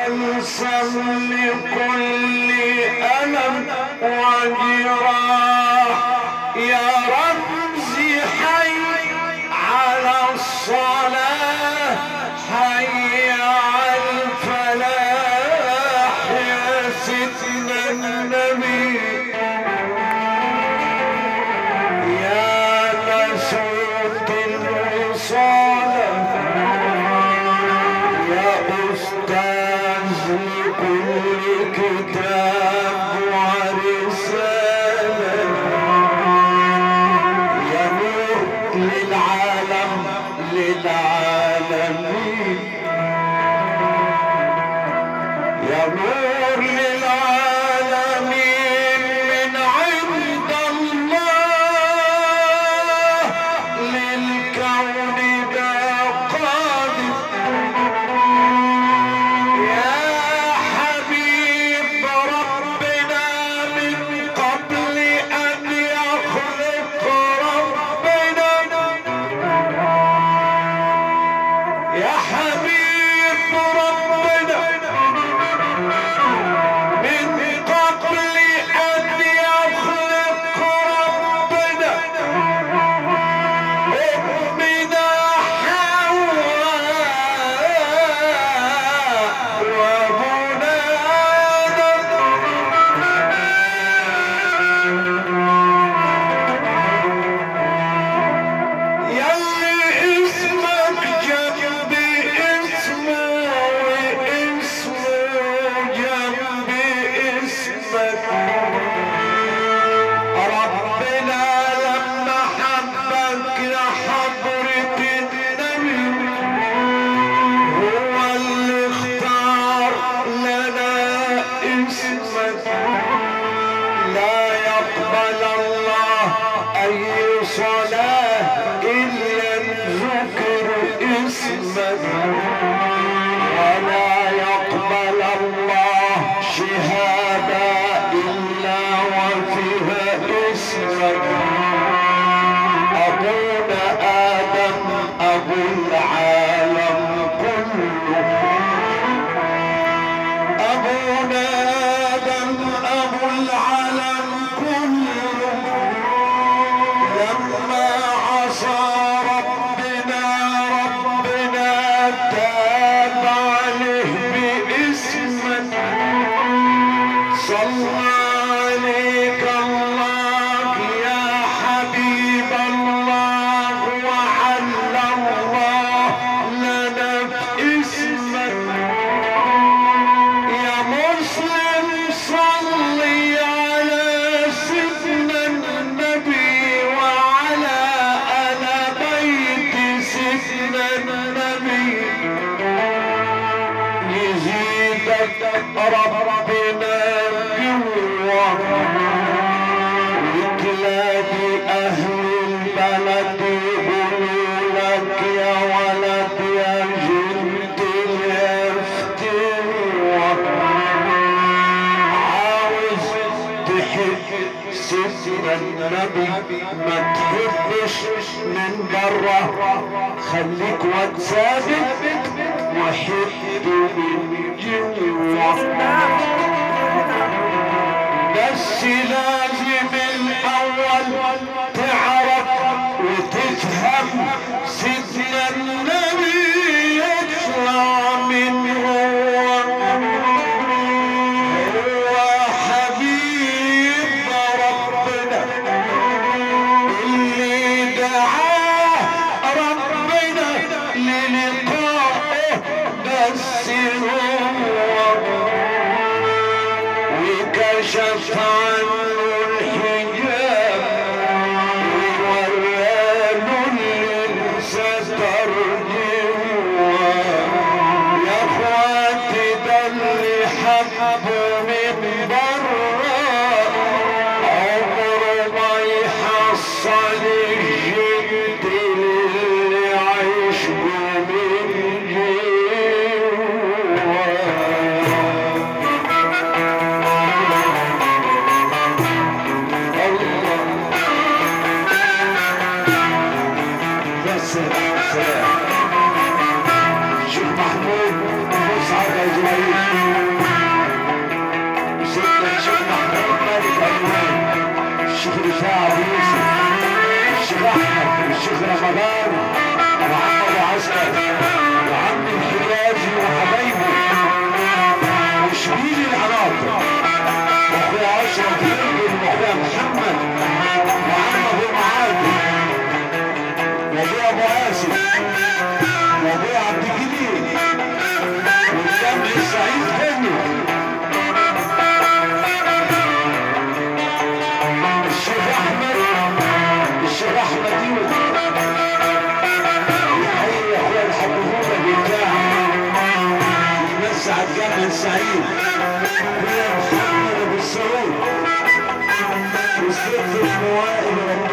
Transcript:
بلسم لكل ألم وجراح يا رمزي حي على الصلاة حي على الفلاح يا سيدنا النبي يا نسوة الوصال يا أستاذ لكل كتاب ورسالة يا نور للعالم للعالمين يا نور للعالمين من عند الله للكون دا قادم يا حبيب ربنا من قبل أن يخلق ربنا يا حبيب ربنا من قبل أن يخلق ربنا أمنا حواء وأبونا آدم يلي اسمك جنب اسمه واسمه جنب اسمك ربنا لما حبك يا حضرة النبي هو اللي اختار لنا اسمك لا يقبل الله أي صلاة إلا ذكر اسمك ولا يقبل الله شهادة إلا وفيها اسمك أبونا آدم أبو العالم كله أبونا آدم أبو العالم كله لما عصى ربنا تاب عليه باسمك صلى عليك الله يا حبيب الله وعلى الله لنا باسمك يا مسلم صلي على سيدنا النبي وعلى آل بيت سيدنا النبي يزيدك ربنا جوا وتلاقي أهل البلد يقولوا لك يا ولد يا جند الافتوى عاوز تحب سيدنا النبي ما تحبش من برا خليك وتثابت وحب من جوا بس لازم الأول تعرف وتفهم سيدنا النبي يطلع من هو حبيب ربنا اللي دعاه ربنا للقائه بس وكشف عنه الحجاب ووراله اللي ستر جوا يا اخواتي ده اللي حبه من برا عمره ما يحصل الجد اللي عشقه من جوا سلام شيخ محمود مسعد اجمعين سيدنا الشيخ محمود مالك ألوان، الشيخ رفاعة أبو يوسف، الشيخ أحمد، الشيخ رمضان، وعم أبو عسل، وعم الحجازي وحبايبه، وشبيل العناطر، وأخويا أشرف يرجل، وأخويا محمد، وعم أبو معاذ، وأبويا أبو آسف، وأبويا عبد الجليل، والجمع السعيد كله. الشيخ أحمد يوسف، يحيي أخويا الحبوبة بالله، يمسي على الجمع السعيد، ويا محمد أبو السعود، والست اسمه وائل